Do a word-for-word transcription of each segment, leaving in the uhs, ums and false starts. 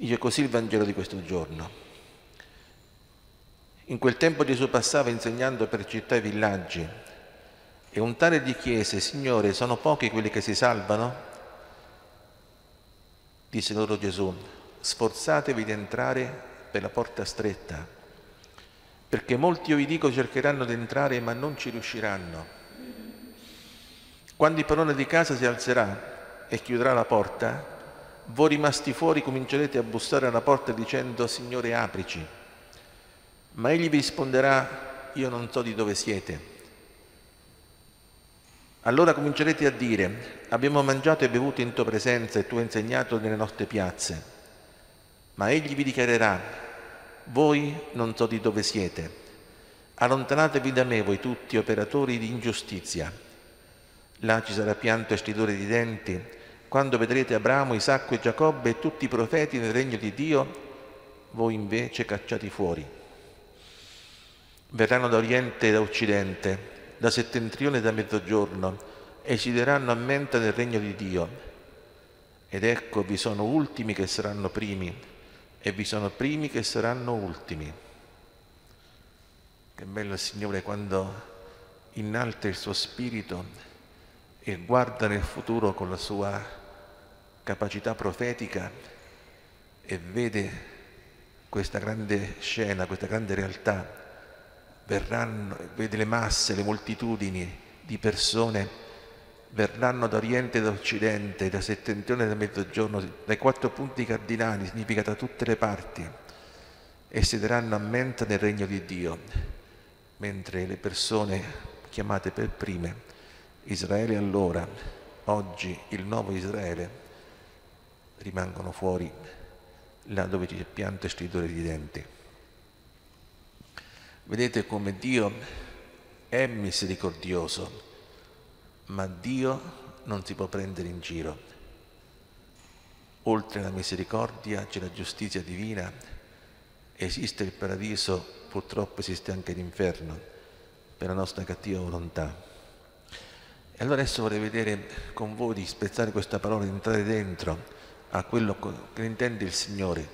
Dice così il Vangelo di questo giorno. In quel tempo Gesù passava insegnando per città e villaggi, e un tale gli chiese: Signore, sono pochi quelli che si salvano? Disse loro Gesù: sforzatevi di entrare per la porta stretta, perché molti, io vi dico, cercheranno di entrare ma non ci riusciranno. Quando il padrone di casa si alzerà e chiuderà la porta, voi rimasti fuori comincerete a bussare alla porta dicendo: Signore, aprici. Ma egli vi risponderà: io non so di dove siete. Allora comincerete a dire: abbiamo mangiato e bevuto in tua presenza e tu hai insegnato nelle nostre piazze. Ma egli vi dichiarerà: voi non so di dove siete. Allontanatevi da me, voi tutti operatori di ingiustizia. Là ci sarà pianto e stridore di denti, quando vedrete Abramo, Isacco e Giacobbe e tutti i profeti nel regno di Dio, voi invece cacciati fuori. Verranno da oriente e da occidente, da settentrione e da mezzogiorno, e si daranno a mente nel regno di Dio. Ed ecco, vi sono ultimi che saranno primi, e vi sono primi che saranno ultimi. Che bello il Signore quando innalza il suo spirito e guarda nel futuro con la sua capacità profetica e vede questa grande scena, questa grande realtà. Verranno, vede le masse, le moltitudini di persone, verranno da oriente e da occidente, da settentrione e da mezzogiorno, dai quattro punti cardinali, significa da tutte le parti, e siederanno a mente nel regno di Dio, mentre le persone chiamate per prime, Israele allora, oggi il nuovo Israele, rimangono fuori, là dove c'è pianto e stridore di denti. Vedete come Dio è misericordioso, ma Dio non si può prendere in giro. Oltre alla misericordia c'è la giustizia divina, esiste il paradiso, purtroppo esiste anche l'inferno per la nostra cattiva volontà. E allora adesso vorrei vedere con voi di spezzare questa parola, di entrare dentro a quello che intende il Signore.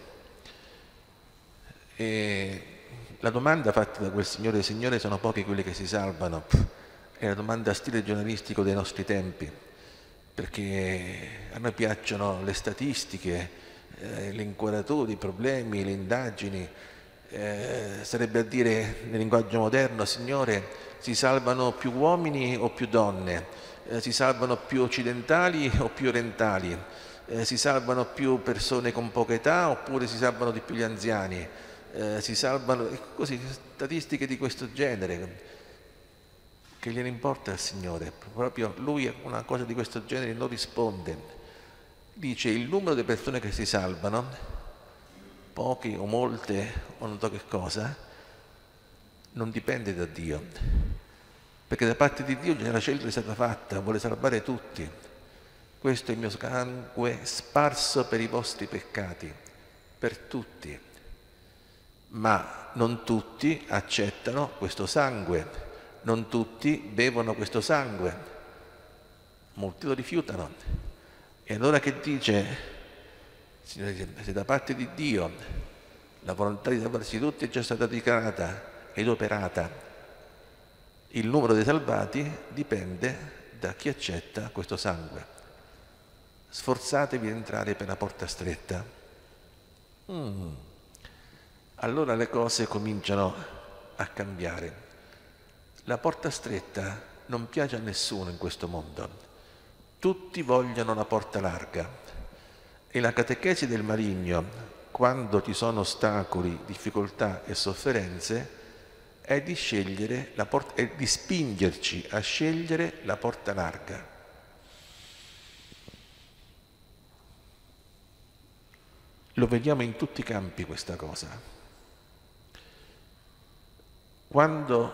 E la domanda fatta da quel signore: Signore, sono pochi quelli che si salvano, è la domanda stile giornalistico dei nostri tempi, perché a noi piacciono le statistiche, eh, le inquadrature, i problemi, le indagini. Eh, sarebbe a dire nel linguaggio moderno: Signore, si salvano più uomini o più donne? Eh, si salvano più occidentali o più orientali? Eh, si salvano più persone con poca età oppure si salvano di più gli anziani? Eh, si salvano, così, statistiche di questo genere. Che gliene importa al Signore? Proprio Lui a una cosa di questo genere non risponde. Dice: il numero di persone che si salvano, pochi o molte o non so che cosa, non dipende da Dio, perché da parte di Dio la scelta è stata fatta, vuole salvare tutti. Questo è il mio sangue sparso per i vostri peccati, per tutti. Ma non tutti accettano questo sangue, non tutti bevono questo sangue, molti lo rifiutano. E allora che dice? Se da parte di Dio la volontà di salvarsi tutti è già stata dichiarata ed operata, il numero dei salvati dipende da chi accetta questo sangue. Sforzatevi di entrare per la porta stretta. Mm. Allora le cose cominciano a cambiare. La porta stretta non piace a nessuno in questo mondo. Tutti vogliono la porta larga. E la catechesi del maligno, quando ci sono ostacoli, difficoltà e sofferenze, è di scegliere la porta, è di spingerci a scegliere la porta larga. Lo vediamo in tutti i campi questa cosa. Quando,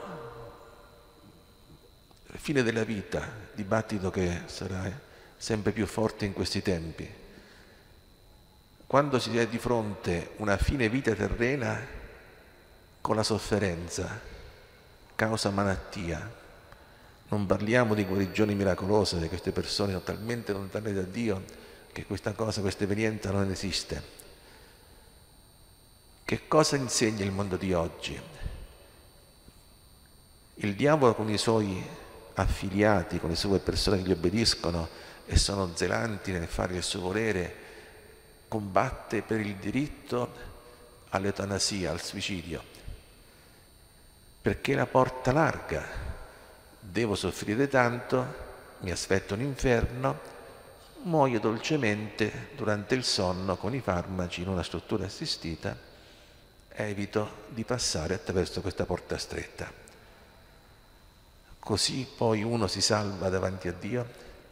alla fine della vita, dibattito che sarà sempre più forte in questi tempi, quando si è di fronte una fine vita terrena con la sofferenza, causa malattia, non parliamo di guarigioni miracolose, di queste persone talmente lontane da Dio che questa cosa, questa evenienza non esiste. Che cosa insegna il mondo di oggi? Il diavolo con i suoi affiliati, con le sue persone che gli obbediscono e sono zelanti nel fare il suo volere, combatte per il diritto all'eutanasia, al suicidio, perché la porta larga. Devo soffrire tanto, mi aspetto un inferno, muoio dolcemente durante il sonno con i farmaci in una struttura assistita, evito di passare attraverso questa porta stretta. Così poi uno si salva davanti a Dio.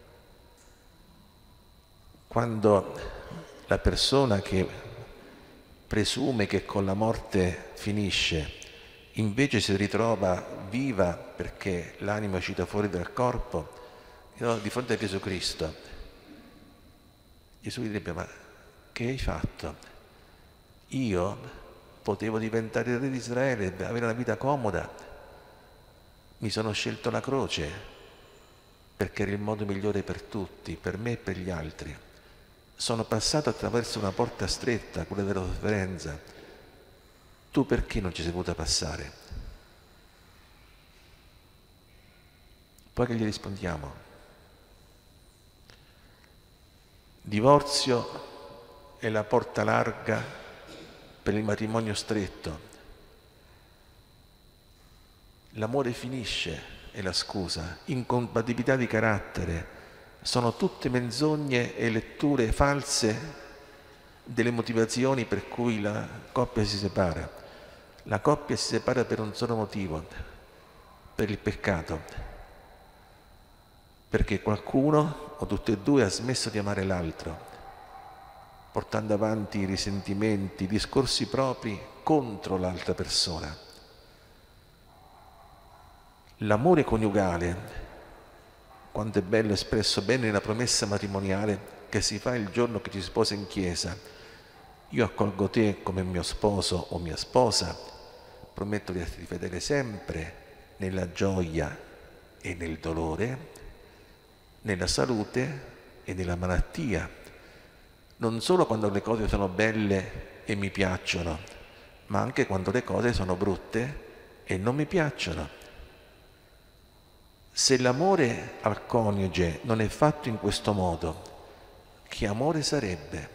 Quando la persona che presume che con la morte finisce, invece si ritrova viva perché l'anima è uscita fuori dal corpo, di fronte a Gesù Cristo, Gesù gli direbbe: ma che hai fatto? Io potevo diventare il re di Israele, avere una vita comoda, mi sono scelto la croce perché era il modo migliore per tutti, per me e per gli altri. Sono passato attraverso una porta stretta, quella della sofferenza. Tu perché non ci sei voluta passare? Poi che gli rispondiamo? Divorzio è la porta larga per il matrimonio stretto. L'amore finisce è la scusa. Incompatibilità di carattere sono tutte menzogne e letture false delle motivazioni per cui la coppia si separa. La coppia si separa per un solo motivo, per il peccato. Perché qualcuno o tutti e due ha smesso di amare l'altro, portando avanti risentimenti, discorsi propri contro l'altra persona. L'amore coniugale, quanto è bello espresso bene nella promessa matrimoniale che si fa il giorno che ci si sposa in chiesa: io accolgo te come mio sposo o mia sposa, prometto di essere fedele sempre nella gioia e nel dolore, nella salute e nella malattia, non solo quando le cose sono belle e mi piacciono, ma anche quando le cose sono brutte e non mi piacciono. Se l'amore al coniuge non è fatto in questo modo, che amore sarebbe?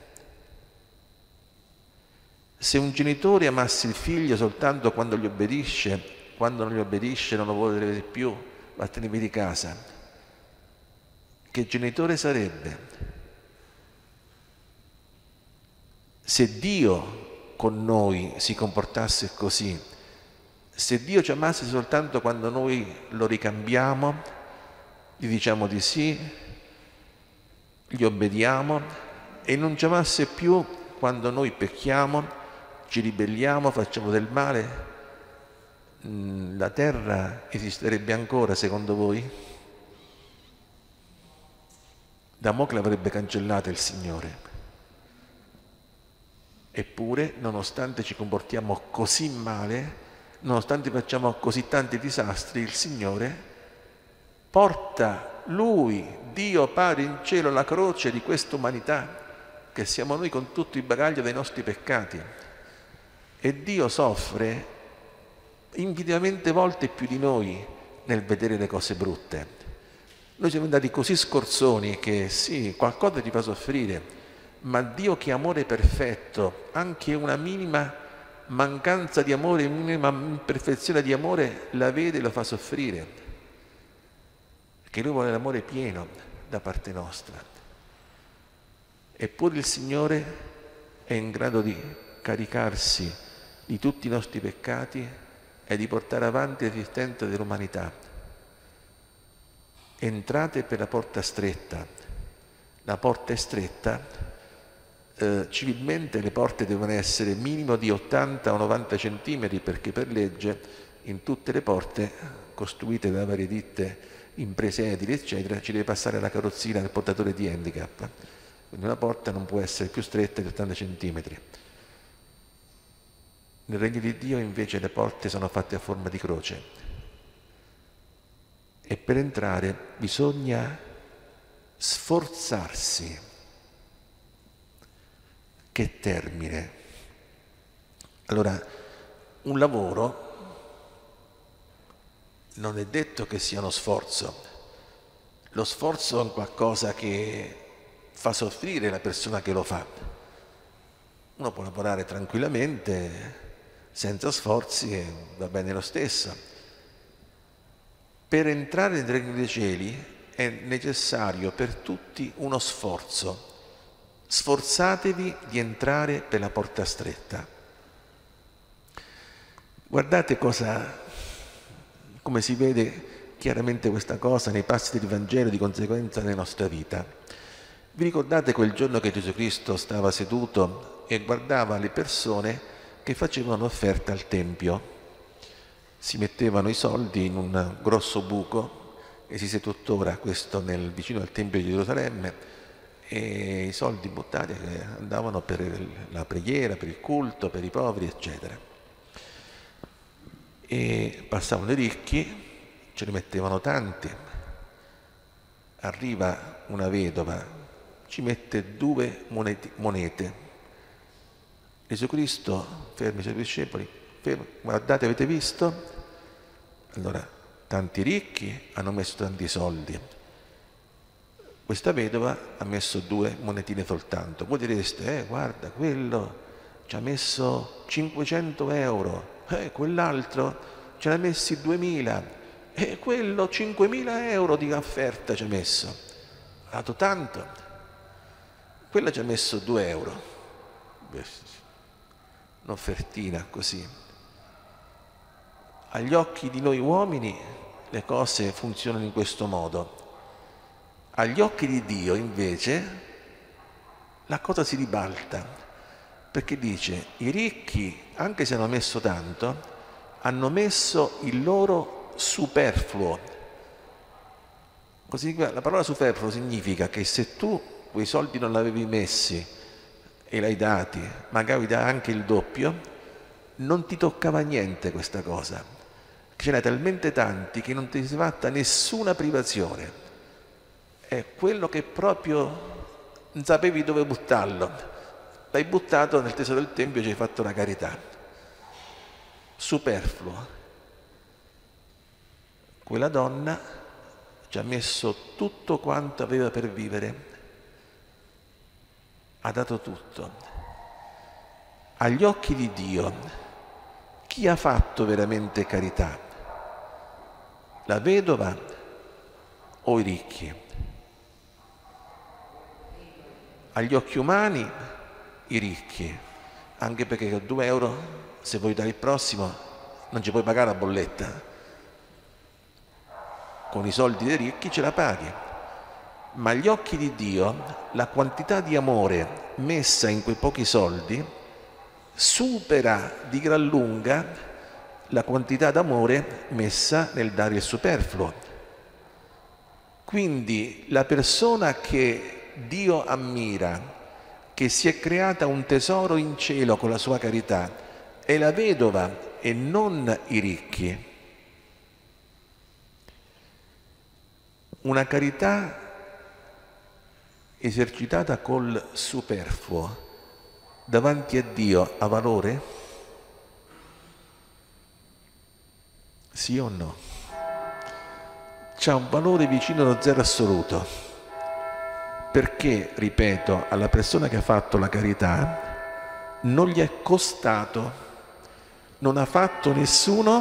Se un genitore amasse il figlio soltanto quando gli obbedisce, quando non gli obbedisce non lo vuole vedere più, vattene via di casa, che genitore sarebbe? Se Dio con noi si comportasse così, se Dio ci amasse soltanto quando noi lo ricambiamo, gli diciamo di sì, gli obbediamo, e non ci amasse più quando noi pecchiamo, ci ribelliamo, facciamo del male, la terra esisterebbe ancora secondo voi? Damocle avrebbe cancellata il Signore. Eppure, nonostante ci comportiamo così male, nonostante facciamo così tanti disastri, il Signore porta Lui, Dio Padre in cielo, la croce di questa umanità, che siamo noi con tutto il bagaglio dei nostri peccati. E Dio soffre infinitamente volte più di noi nel vedere le cose brutte. Noi siamo andati così scorzoni che sì, qualcosa ti fa soffrire, ma Dio, che è amore perfetto, anche una minima mancanza di amore, una minima imperfezione di amore la vede e lo fa soffrire, perché Lui vuole l'amore pieno da parte nostra. Eppure il Signore è in grado di caricarsi di tutti i nostri peccati e di portare avanti l'esistenza dell'umanità. Entrate per la porta stretta. La porta è stretta, eh, civilmente le porte devono essere minimo di ottanta o novanta centimetri, perché per legge in tutte le porte costruite da varie ditte, imprese edili eccetera, ci deve passare la carrozzina del portatore di handicap. Quindi una porta non può essere più stretta di ottanta centimetri. Nel regno di Dio invece le porte sono fatte a forma di croce. E per entrare bisogna sforzarsi. Che termine! Allora, un lavoro non è detto che sia uno sforzo. Lo sforzo è un qualcosa che fa soffrire la persona che lo fa. Uno può lavorare tranquillamente, senza sforzi, e va bene lo stesso. Per entrare nel regno dei cieli è necessario per tutti uno sforzo. Sforzatevi di entrare per la porta stretta. Guardate cosa, come si vede chiaramente questa cosa nei passi del Vangelo, di conseguenza nella nostra vita. Vi ricordate quel giorno che Gesù Cristo stava seduto e guardava le persone che facevano offerta al Tempio? Si mettevano i soldi in un grosso buco, esiste tuttora questo nel, vicino al Tempio di Gerusalemme, e i soldi buttati andavano per la preghiera, per il culto, per i poveri, eccetera. E passavano i ricchi, ce ne mettevano tanti. Arriva una vedova, ci mette due monete. monete. Gesù Cristo ferma i suoi discepoli, ferma, guardate, avete visto? Allora, tanti ricchi hanno messo tanti soldi. Questa vedova ha messo due monetine soltanto. Voi direste, eh, guarda, quello ci ha messo cinquecento euro, eh, quell'altro ce l'ha messi duemila, e eh, quello cinquemila euro di offerta ci ha messo. Ha dato tanto. Quella ci ha messo due euro. Un'offertina così. Agli occhi di noi uomini le cose funzionano in questo modo. Agli occhi di Dio, invece, la cosa si ribalta, perché dice, i ricchi, anche se hanno messo tanto, hanno messo il loro superfluo. Così, la parola superfluo significa che se tu quei soldi non l'avevi messi e l'hai dati, magari dai anche il doppio, non ti toccava niente questa cosa. Ce n'è talmente tanti che non ti si è fatta nessuna privazione. È quello che proprio non sapevi dove buttarlo. L'hai buttato nel tesoro del Tempio e ci hai fatto la carità. Superfluo. Quella donna ci ha messo tutto quanto aveva per vivere. Ha dato tutto. Agli occhi di Dio, chi ha fatto veramente carità? La vedova o i ricchi? Agli occhi umani i ricchi, anche perché con due euro, se vuoi dare il prossimo, non ci puoi pagare la bolletta. Con i soldi dei ricchi ce la paghi. Ma agli occhi di Dio la quantità di amore messa in quei pochi soldi supera di gran lunga la quantità d'amore messa nel dare il superfluo. Quindi la persona che Dio ammira, che si è creata un tesoro in cielo con la sua carità, è la vedova e non i ricchi. Una carità esercitata col superfluo davanti a Dio ha valore? Sì o no? C'ha un valore vicino allo zero assoluto. Perché, ripeto, alla persona che ha fatto la carità non gli è costato, non ha fatto nessuno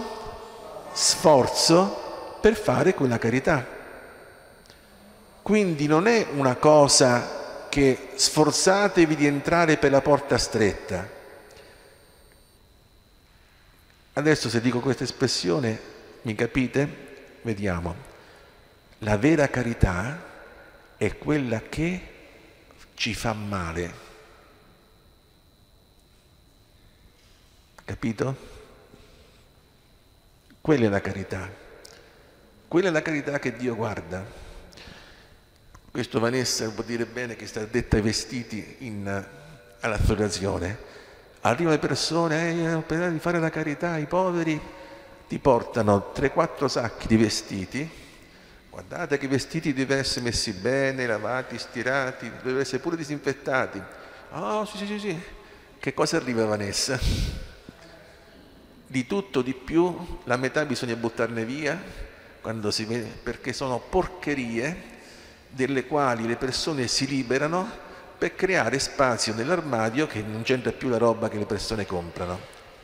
sforzo per fare quella carità. Quindi non è una cosa che sforzatevi di entrare per la porta stretta. Adesso se dico questa espressione, mi capite? Vediamo. La vera carità è quella che ci fa male. Capito? Quella è la carità. Quella è la carità che Dio guarda. Questo Vanessa può dire bene che sta detta ai vestiti in, all'associazione. Arrivano le persone, eh, per fare la carità ai poveri, ti portano tre quattro sacchi di vestiti. Guardate che i vestiti devono essere messi bene, lavati, stirati, devono essere pure disinfettati. Oh, sì, sì, sì, sì. Che cosa arriva, Vanessa? di tutto di più, la metà bisogna buttarne via, quando si vede, perché sono porcherie delle quali le persone si liberano per creare spazio nell'armadio che non c'entra più la roba che le persone comprano.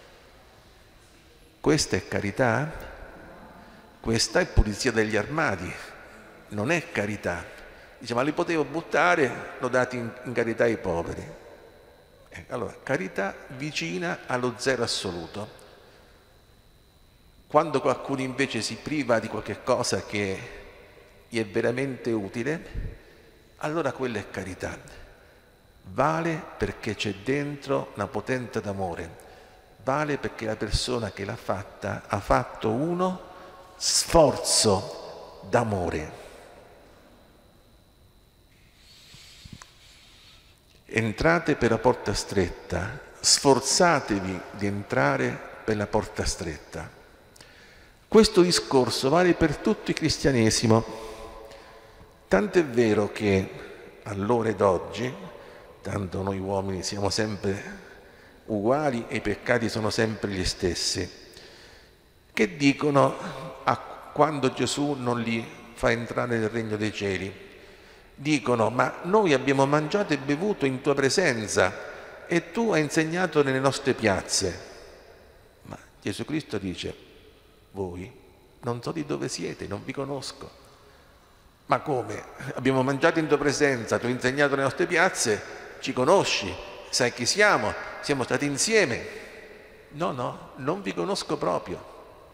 Questa è carità? Questa è pulizia degli armadi, non è carità. Dice, ma li potevo buttare, l'ho dati in, in carità ai poveri. Eh, allora, carità vicina allo zero assoluto. Quando qualcuno invece si priva di qualche cosa che gli è veramente utile, allora quella è carità. Vale perché c'è dentro una potenza d'amore, vale perché la persona che l'ha fatta ha fatto uno sforzo d'amore. Entrate per la porta stretta, sforzatevi di entrare per la porta stretta. Questo discorso vale per tutto il cristianesimo, tant'è vero che all'ora d'oggi, tanto noi uomini siamo sempre uguali e i peccati sono sempre gli stessi, che dicono a quando Gesù non li fa entrare nel regno dei cieli, dicono, ma noi abbiamo mangiato e bevuto in tua presenza e tu hai insegnato nelle nostre piazze. Ma Gesù Cristo dice, voi non so di dove siete, non vi conosco. Ma come? Abbiamo mangiato in tua presenza, tu hai insegnato nelle nostre piazze, ci conosci, sai chi siamo, siamo stati insieme. No, no, non vi conosco proprio.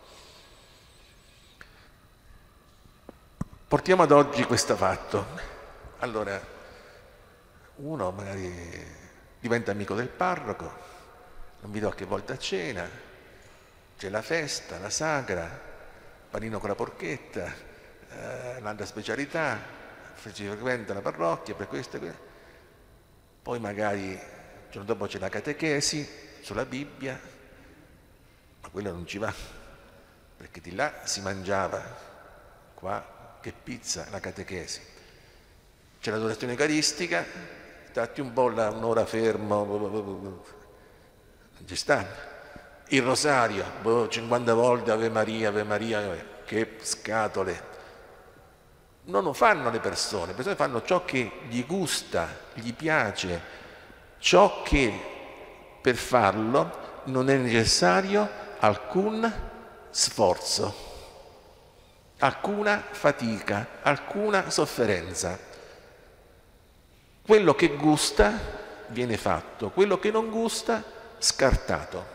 Portiamo ad oggi questo fatto. Allora, uno magari diventa amico del parroco, non vi do che volta a cena, c'è la festa, la sagra, panino con la porchetta, eh, un'altra specialità, si frequenta la parrocchia per questo e questo. Poi magari il giorno dopo c'è la catechesi sulla Bibbia, ma quello non ci va, perché di là si mangiava, qua che pizza la catechesi. C'è l'adorazione eucaristica, stati un po' là, un'ora fermo, non ci sta. Il rosario, boh, cinquanta volte Ave Maria, Ave Maria, che scatole. Non lo fanno le persone, le persone fanno ciò che gli gusta, gli piace, ciò che per farlo non è necessario alcun sforzo, alcuna fatica, alcuna sofferenza. Quello che gusta viene fatto, quello che non gusta scartato.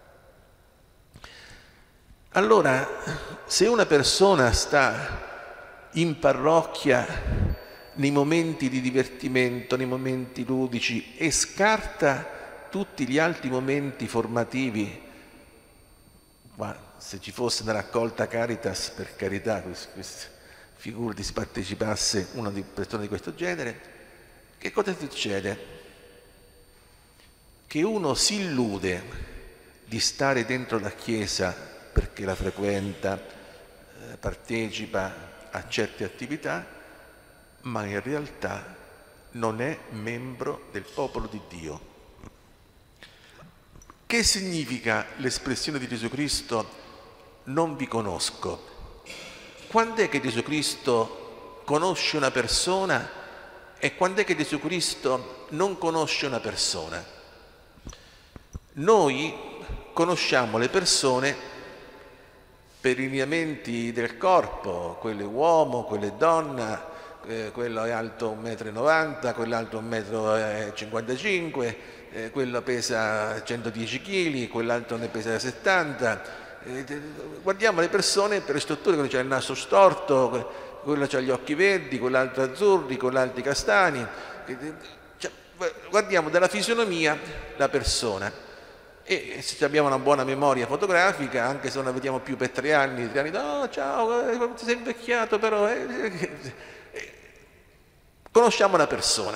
Allora, se una persona sta in parrocchia nei momenti di divertimento, nei momenti ludici e scarta tutti gli altri momenti formativi, ma se ci fosse una raccolta Caritas, per carità, figurati se partecipasse una di persone di questo genere, che cosa succede? Che uno si illude di stare dentro la Chiesa perché la frequenta, eh, partecipa a certe attività, ma in realtà non è membro del popolo di Dio. Che significa l'espressione di Gesù Cristo non vi conosco? Quando è che Gesù Cristo conosce una persona e quando è che Gesù Cristo non conosce una persona? Noi conosciamo le persone per i lineamenti del corpo, quello è uomo, quello è donna, eh, quello è alto un metro e novanta, quello è alto un metro e cinquantacinque, eh, quello pesa centodieci chili, quell'altro ne pesa settanta. Eh, guardiamo le persone per le strutture, quello c'ha il naso storto, quello c'ha gli occhi verdi, quell'altro azzurri, quell'altro castani. Cioè, guardiamo dalla fisionomia la persona. E se abbiamo una buona memoria fotografica, anche se non la vediamo più per tre anni, tre anni, no, ciao, ti sei invecchiato però, eh, eh, conosciamo la persona.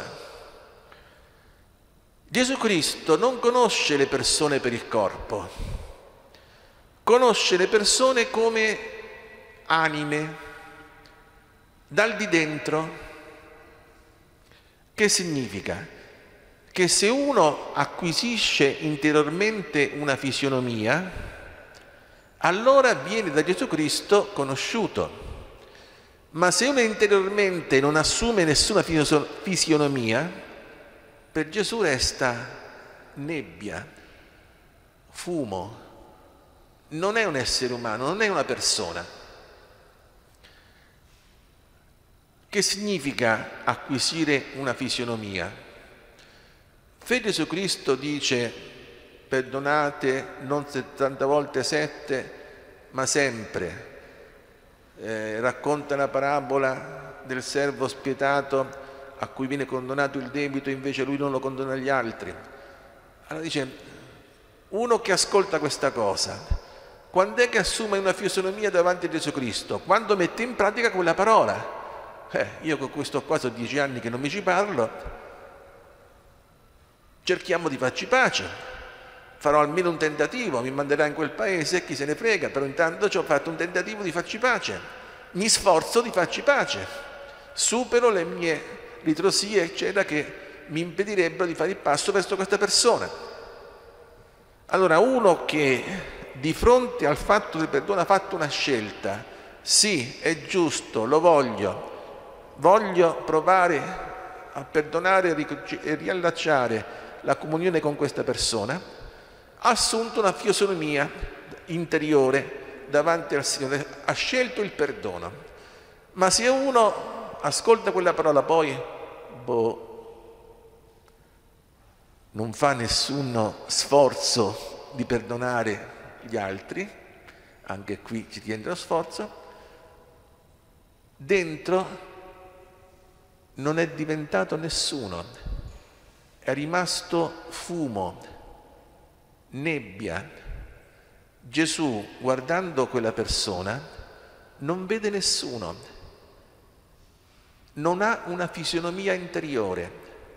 Gesù Cristo non conosce le persone per il corpo, conosce le persone come anime, dal di dentro. Che significa? Che se uno acquisisce interiormente una fisionomia, allora viene da Gesù Cristo conosciuto. Ma se uno interiormente non assume nessuna fisionomia, per Gesù resta nebbia, fumo, non è un essere umano, non è una persona. Che significa acquisire una fisionomia? Fede su Cristo dice: perdonate non settanta volte sette, ma sempre. Eh, racconta la parabola del servo spietato a cui viene condonato il debito, invece lui non lo condona agli altri. Allora dice, uno che ascolta questa cosa, quando è che assume una fisionomia davanti a Gesù Cristo? Quando mette in pratica quella parola. Eh, io con questo qua sono dieci anni che non mi ci parlo, cerchiamo di farci pace, farò almeno un tentativo, mi manderà in quel paese, chi se ne frega, però intanto ci ho fatto un tentativo di farci pace, mi sforzo di farci pace, supero le mie ritrosie eccetera che mi impedirebbero di fare il passo verso questa persona. Allora uno che di fronte al fatto del perdono ha fatto una scelta, sì, è giusto, lo voglio, voglio provare a perdonare e riallacciare la comunione con questa persona, ha assunto una fisionomia interiore davanti al Signore, ha scelto il perdono. Ma se uno ascolta quella parola poi boh, non fa nessun sforzo di perdonare gli altri, anche qui ci tiene lo sforzo, dentro non è diventato nessuno, è rimasto fumo, nebbia. Gesù, guardando quella persona, non vede nessuno, non ha una fisionomia interiore.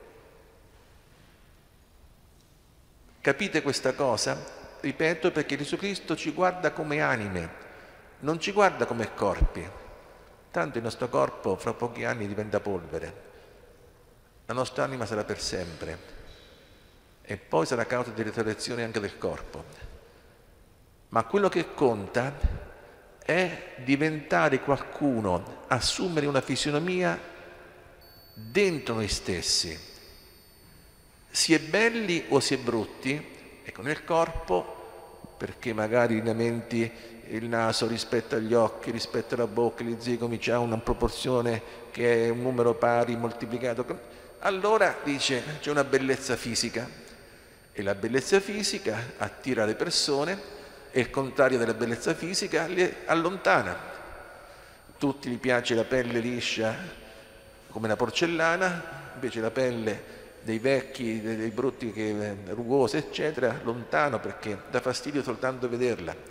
Capite questa cosa? Ripeto, perché Gesù Cristo ci guarda come anime, non ci guarda come corpi. Tanto il nostro corpo fra pochi anni diventa polvere, la nostra anima sarà per sempre e poi sarà causa di risurrezione anche del corpo. Ma quello che conta è diventare qualcuno, assumere una fisionomia dentro noi stessi. Si è belli o si è brutti, ecco, nel corpo, perché magari lineamenti il naso rispetto agli occhi, rispetto alla bocca, gli zigomi c'ha una proporzione che è un numero pari moltiplicato, allora dice c'è una bellezza fisica e la bellezza fisica attira le persone e il contrario della bellezza fisica le allontana. Tutti gli piace la pelle liscia come una porcellana, invece la pelle dei vecchi, dei brutti, che, rugosa eccetera, lontano perché dà fastidio soltanto vederla.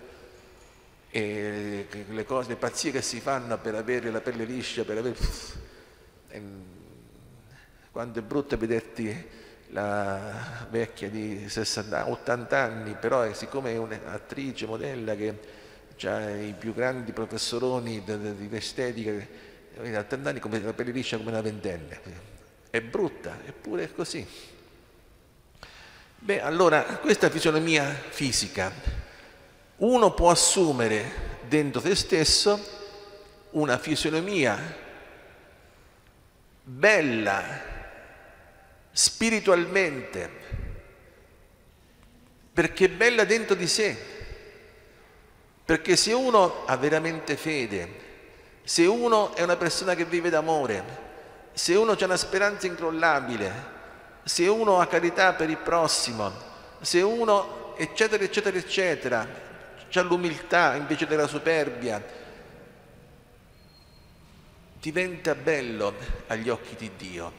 E le cose, le pazzie che si fanno per avere la pelle liscia, per avere... quando è brutto vederti la vecchia di sessanta, ottanta anni, però siccome è un'attrice, modella che ha i più grandi professoroni di estetica, a ottanta anni come la pelle liscia come una ventenne, è brutta, eppure è così. Beh, allora questa fisionomia fisica, uno può assumere dentro se stesso una fisionomia bella spiritualmente, perché è bella dentro di sé, perché se uno ha veramente fede, se uno è una persona che vive d'amore, se uno ha una speranza incrollabile, se uno ha carità per il prossimo, se uno eccetera eccetera eccetera, c'ha l'umiltà invece della superbia, diventa bello agli occhi di Dio.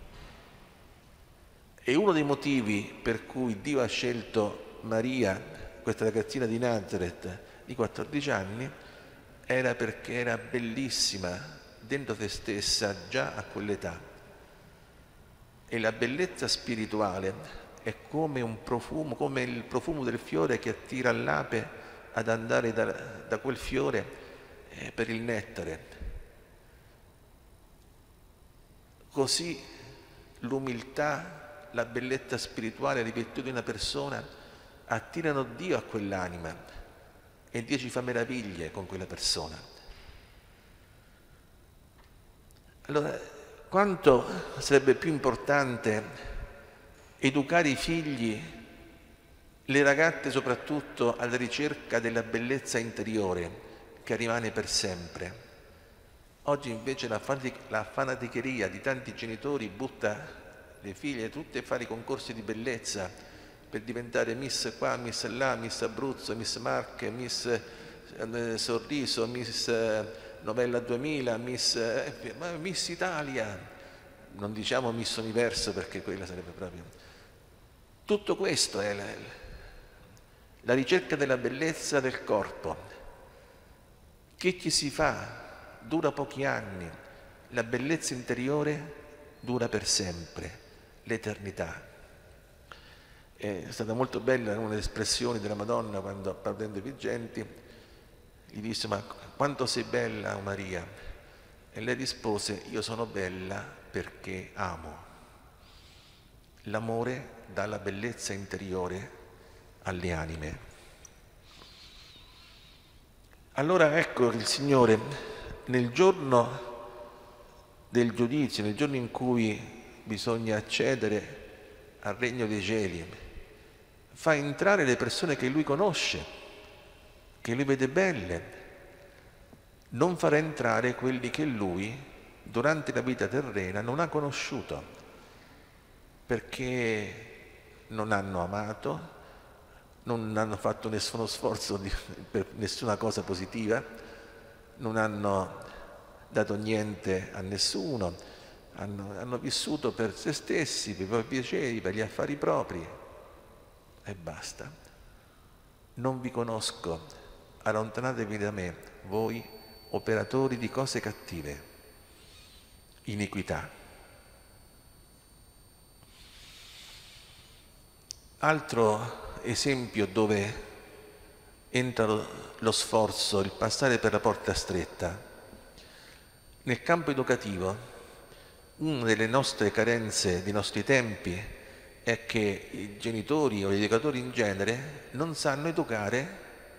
E uno dei motivi per cui Dio ha scelto Maria, questa ragazzina di Nazareth di quattordici anni, era perché era bellissima dentro se stessa già a quell'età. E la bellezza spirituale è come un profumo, come il profumo del fiore che attira l'ape ad andare da, da quel fiore eh, per il nettare. Così l'umiltà, la bellezza spirituale, le virtù di una persona attirano Dio a quell'anima e Dio ci fa meraviglie con quella persona. Allora, quanto sarebbe più importante educare i figli, le ragazze soprattutto, alla ricerca della bellezza interiore che rimane per sempre. Oggi invece la, fatic- la fanaticheria di tanti genitori butta le figlie tutte a fare i concorsi di bellezza per diventare Miss qua, Miss là, Miss Abruzzo, Miss Marche, Miss eh, Sorriso, Miss eh, Novella duemila, Miss, eh, Miss Italia, non diciamo Miss Universo perché quella sarebbe proprio... Tutto questo è la, la ricerca della bellezza del corpo. Che ci si fa? Dura pochi anni, la bellezza interiore dura per sempre, l'eternità. È stata molto bella una delle espressioni della Madonna quando, apparendo ai Vigenti, gli disse: ma quanto sei bella, Maria? E lei rispose: io sono bella perché amo. L'amore dà la bellezza interiore alle anime. Allora ecco il Signore nel giorno del giudizio, nel giorno in cui bisogna accedere al regno dei cieli, fa entrare le persone che Lui conosce, che Lui vede belle, non farà entrare quelli che Lui durante la vita terrena non ha conosciuto, perché non hanno amato, non hanno fatto nessuno sforzo di, per nessuna cosa positiva, non hanno dato niente a nessuno, hanno, hanno vissuto per se stessi, per i propri piaceri, per gli affari propri e basta. Non vi conosco, allontanatevi da me, voi operatori di cose cattive, iniquità. Altro esempio dove entra lo sforzo, il passare per la porta stretta. Nel campo educativo, una delle nostre carenze dei nostri tempi è che i genitori o gli educatori in genere non sanno educare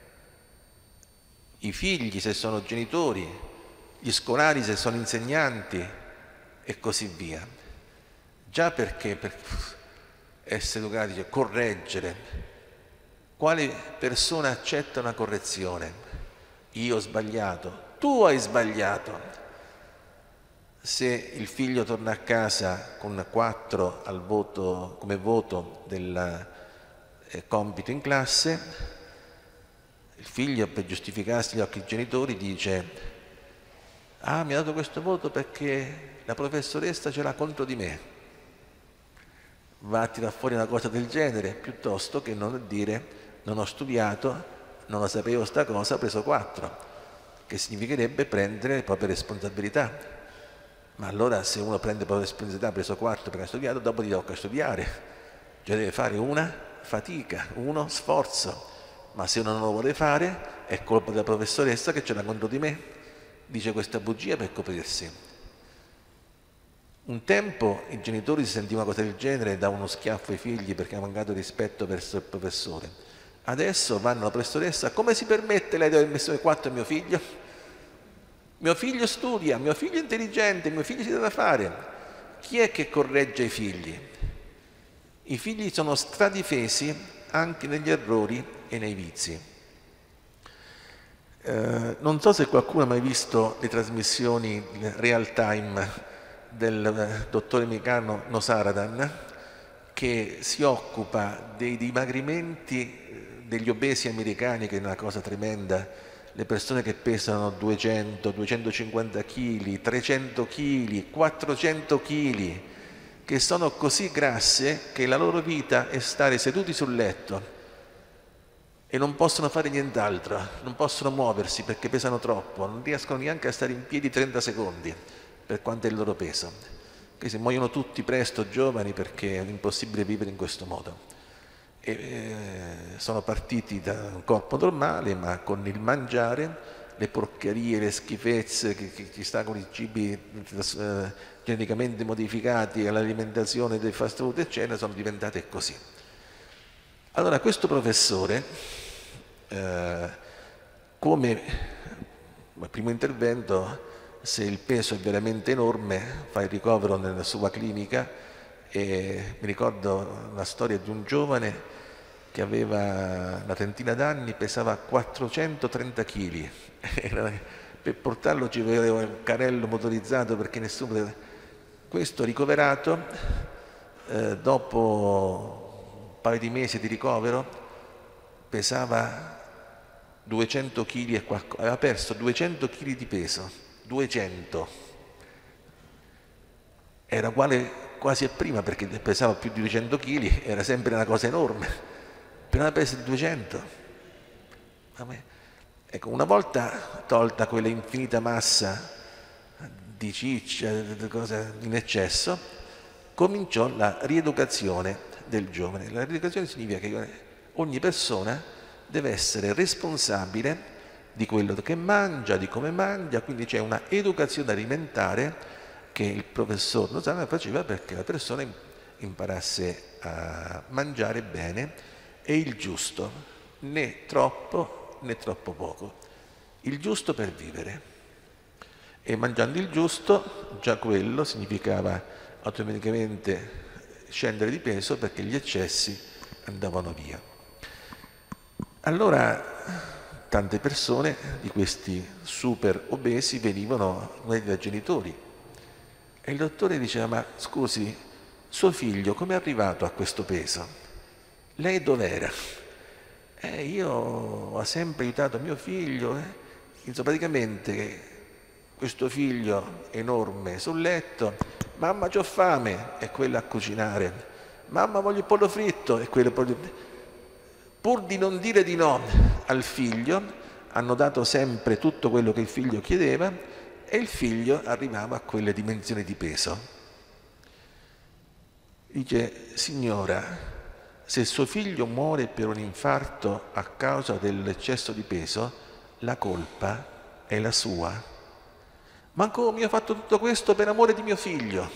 i figli se sono genitori, gli scolari se sono insegnanti e così via. Già perché per essere educati, cioè correggere. Quale persona accetta una correzione? Io ho sbagliato, tu hai sbagliato. Se il figlio torna a casa con quattro al voto, come voto del eh, compito in classe, il figlio, per giustificarsi agli occhi dei genitori, dice: ah, mi ha dato questo voto perché la professoressa ce l'ha contro di me. Va a tirare fuori una cosa del genere piuttosto che non dire: non ho studiato, non lo sapevo sta cosa, ho preso quattro, che significherebbe prendere le proprie responsabilità. Ma allora se uno prende le proprie responsabilità, ha preso quattro perché ha studiato, dopo gli tocca studiare, cioè deve fare una fatica, uno sforzo. Ma se uno non lo vuole fare è colpa della professoressa che ce l'ha contro di me, dice questa bugia per coprirsi. Un tempo i genitori si sentivano una cosa del genere e davano uno schiaffo ai figli perché ha mancato rispetto verso il professore. Adesso vanno alla professoressa: come si permette lei di aver messo quattro a mio figlio? Mio figlio studia, mio figlio è intelligente, mio figlio si dà da fare. Chi è che corregge i figli? I figli sono stradifesi anche negli errori e nei vizi. Eh, non so se qualcuno ha mai visto le trasmissioni real time del eh, dottore americano Nosaradan, che si occupa dei dimagrimenti degli obesi americani, che è una cosa tremenda, le persone che pesano duecento, duecentocinquanta chili, trecento chili, quattrocento chili, che sono così grasse che la loro vita è stare seduti sul letto e non possono fare nient'altro, non possono muoversi perché pesano troppo, non riescono neanche a stare in piedi trenta secondi per quanto è il loro peso. Quindi muoiono tutti presto, giovani, perché è impossibile vivere in questo modo. E, eh, sono partiti da un corpo normale, ma con il mangiare, le porcherie, le schifezze che, che, che sta con i cibi eh, geneticamente modificati, all'alimentazione del fast food eccetera, sono diventate così. Allora questo professore eh, come al primo intervento, se il peso è veramente enorme, fa il ricovero nella sua clinica e mi ricordo la storia di un giovane che aveva una trentina d'anni, pesava quattrocentotrenta chili. Per portarlo ci voleva un carrello motorizzato perché nessuno poteva... Questo ricoverato, eh, dopo un paio di mesi di ricovero, pesava duecento chili e qualcosa, aveva perso duecento chili di peso, duecento. Era uguale quasi a prima perché pesava più di duecento chili, era sempre una cosa enorme. Appena perso di duecento. Ecco, una volta tolta quella infinita massa di ciccia, di cose in eccesso, cominciò la rieducazione del giovane. La rieducazione significa che ogni persona deve essere responsabile di quello che mangia, di come mangia, quindi c'è una educazione alimentare che il professor Lozano faceva perché la persona imparasse a mangiare bene e il giusto, né troppo né troppo poco, il giusto per vivere. E mangiando il giusto, già quello significava automaticamente scendere di peso perché gli eccessi andavano via. Allora tante persone di questi super obesi venivano dai genitori e il dottore diceva: ma scusi, suo figlio come è arrivato a questo peso? Lei dov'era? Eh, io ho sempre aiutato mio figlio. Eh. Insomma, praticamente questo figlio enorme sul letto, mamma c'ho fame, è quella a cucinare, mamma voglio il pollo fritto, è quello pollo... Pur di non dire di no al figlio, hanno dato sempre tutto quello che il figlio chiedeva e il figlio arrivava a quelle dimensioni di peso. Dice: signora, se suo figlio muore per un infarto a causa dell'eccesso di peso, la colpa è la sua. Ma come ho fatto tutto questo per amore di mio figlio?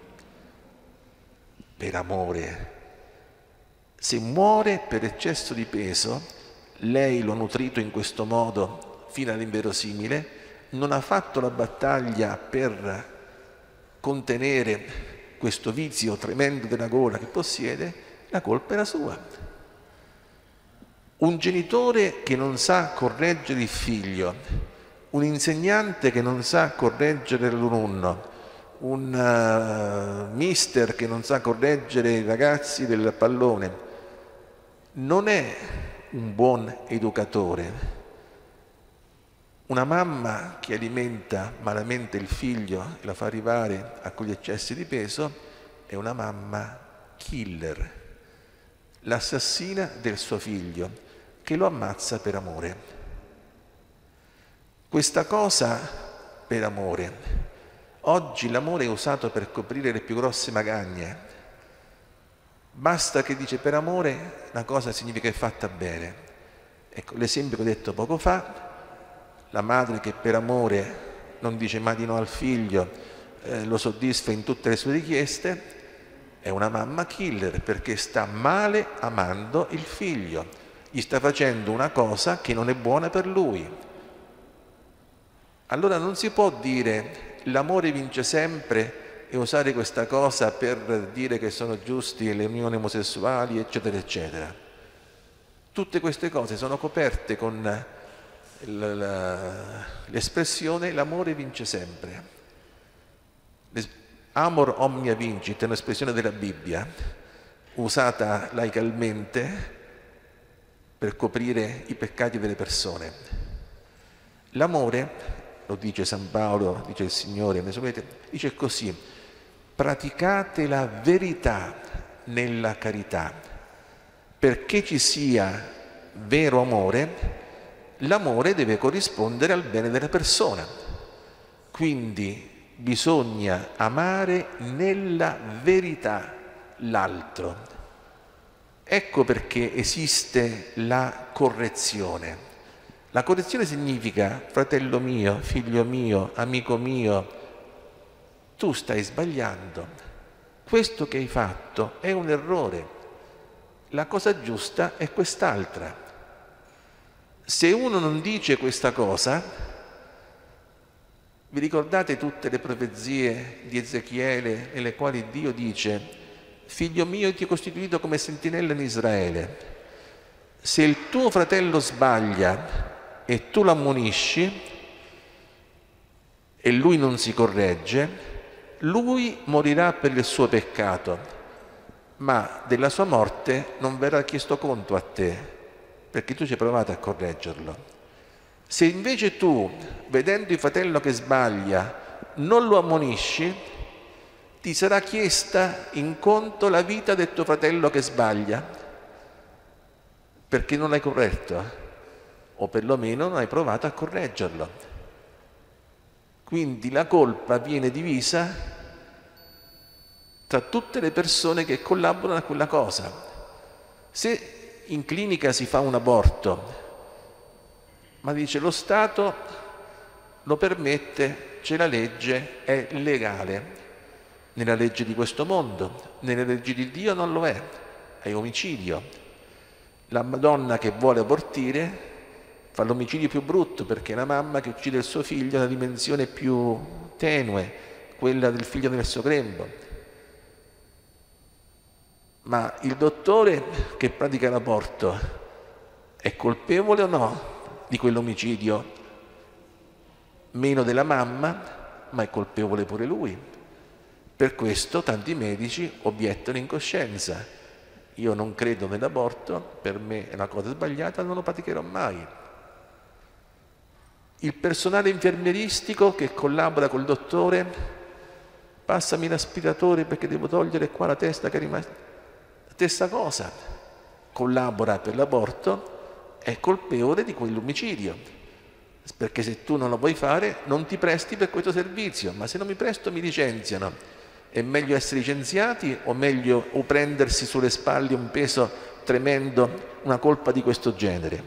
Per amore. Se muore per eccesso di peso, lei lo ha nutrito in questo modo fino all'inverosimile, non ha fatto la battaglia per contenere questo vizio tremendo della gola che possiede, la colpa è la sua. Un genitore che non sa correggere il figlio, un insegnante che non sa correggere l'alunno, un uh, mister che non sa correggere i ragazzi del pallone, non è un buon educatore. Una mamma che alimenta malamente il figlio e la fa arrivare a quegli eccessi di peso è una mamma killer, l'assassina del suo figlio, che lo ammazza per amore. Questa cosa per amore. Oggi l'amore è usato per coprire le più grosse magagne. Basta che dice per amore, la cosa significa che è fatta bene. Ecco, l'esempio che ho detto poco fa, la madre che per amore non dice mai di no al figlio, eh, lo soddisfa in tutte le sue richieste, è una mamma killer perché sta male amando il figlio, gli sta facendo una cosa che non è buona per lui. Allora non si può dire l'amore vince sempre e usare questa cosa per dire che sono giusti le unioni omosessuali, eccetera, eccetera. Tutte queste cose sono coperte con l'espressione l'amore vince sempre. Amor omnia vincit è un'espressione della Bibbia, usata laicalmente per coprire i peccati delle persone. L'amore, lo dice San Paolo, dice il Signore, dice così: praticate la verità nella carità. Perché ci sia vero amore, l'amore deve corrispondere al bene della persona. Quindi bisogna amare nella verità l'altro. Ecco perché esiste la correzione. La correzione significa: fratello mio, figlio mio, amico mio, tu stai sbagliando. Questo che hai fatto è un errore. La cosa giusta è quest'altra. Se uno non dice questa cosa, vi ricordate tutte le profezie di Ezechiele nelle quali Dio dice: figlio mio, ti ho costituito come sentinella in Israele. Se il tuo fratello sbaglia e tu lo ammonisci e lui non si corregge, lui morirà per il suo peccato, ma della sua morte non verrà chiesto conto a te, perché tu ci hai provato a correggerlo. Se invece tu, vedendo il fratello che sbaglia, non lo ammonisci, ti sarà chiesta in conto la vita del tuo fratello che sbaglia, perché non l'hai corretto, o perlomeno non hai provato a correggerlo. Quindi la colpa viene divisa tra tutte le persone che collaborano a quella cosa. Se in clinica si fa un aborto, ma dice lo Stato lo permette, c'è la legge, è legale. Nella legge di questo mondo, nelle leggi di Dio non lo è, è omicidio. La donna che vuole abortire fa l'omicidio più brutto, perché la mamma che uccide il suo figlio ha una dimensione più tenue, quella del figlio nel suo grembo. Ma il dottore che pratica l'aborto è colpevole o no di quell'omicidio? Meno della mamma, ma è colpevole pure lui. Per questo tanti medici obiettano in coscienza: io non credo nell'aborto, per me è una cosa sbagliata, non lo praticherò mai. Il personale infermieristico che collabora col dottore: passami l'aspiratore perché devo togliere qua la testa che è rimasta. Stessa cosa, collabora per l'aborto, è colpevole di quell'omicidio, perché se tu non lo vuoi fare non ti presti per questo servizio, ma se non mi presto mi licenziano. È meglio essere licenziati o meglio o prendersi sulle spalle un peso tremendo, una colpa di questo genere?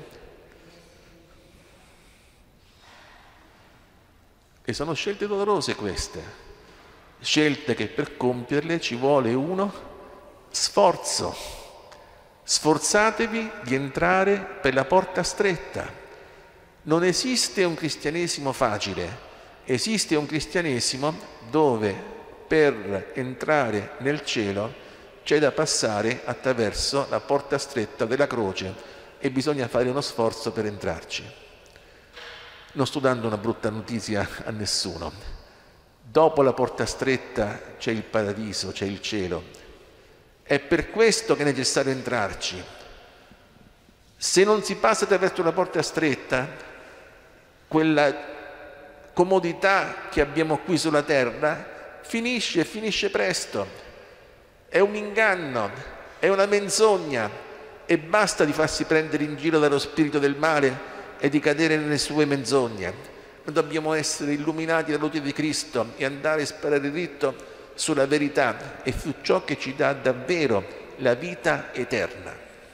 E sono scelte dolorose queste, scelte che per compierle ci vuole uno sforzo. Sforzatevi di entrare per la porta stretta. Non esiste un cristianesimo facile, esiste un cristianesimo dove per entrare nel cielo c'è da passare attraverso la porta stretta della croce e bisogna fare uno sforzo per entrarci. Non sto dando una brutta notizia a nessuno. Dopo la porta stretta c'è il paradiso, c'è il cielo. È per questo che è necessario entrarci. Se non si passa attraverso una porta stretta, quella comodità che abbiamo qui sulla terra finisce e finisce presto. È un inganno, è una menzogna e basta di farsi prendere in giro dallo spirito del male e di cadere nelle sue menzogne. Noi dobbiamo essere illuminati dalla luce di Cristo e andare a sparare dritto sulla verità e su ciò che ci dà davvero la vita eterna.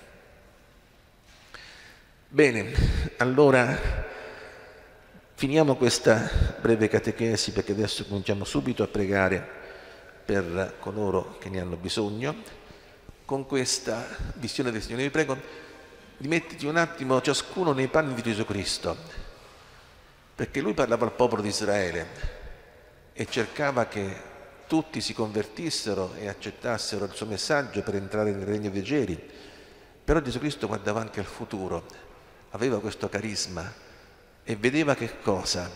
Bene, allora finiamo questa breve catechesi, perché adesso cominciamo subito a pregare per coloro che ne hanno bisogno. Con questa visione del Signore vi prego di metterti un attimo ciascuno nei panni di Gesù Cristo, perché Lui parlava al popolo di Israele e cercava che tutti si convertissero e accettassero il suo messaggio per entrare nel regno dei cieli. Però Gesù Cristo guardava anche al futuro, aveva questo carisma e vedeva che cosa?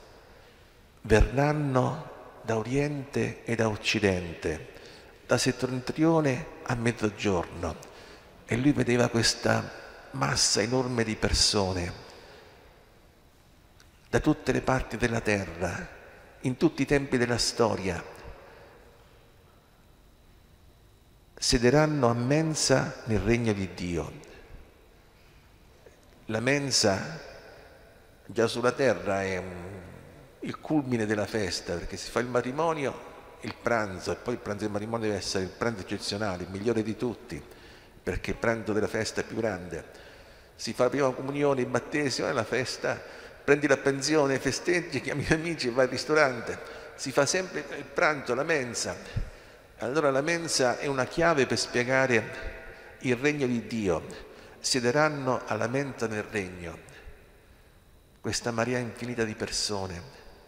Verranno da oriente e da occidente, da settentrione a mezzogiorno, e lui vedeva questa massa enorme di persone da tutte le parti della terra, in tutti i tempi della storia. Sederanno a mensa nel regno di Dio. La mensa già sulla terra è un, il culmine della festa, perché si fa il matrimonio, il pranzo, e poi il pranzo del matrimonio deve essere il pranzo eccezionale, il migliore di tutti, perché il pranzo della festa è più grande. Si fa la prima comunione, il battesimo, la festa, prendi la pensione, festeggi, chiami gli amici e vai al ristorante. Si fa sempre il pranzo, la mensa. Allora la mensa è una chiave per spiegare il regno di Dio. Siederanno alla mensa nel regno. questa marea infinita di persone,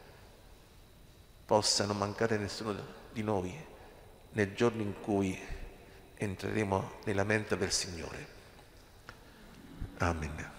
possa non mancare nessuno di noi nel giorno in cui entreremo nella mensa del Signore. Amen.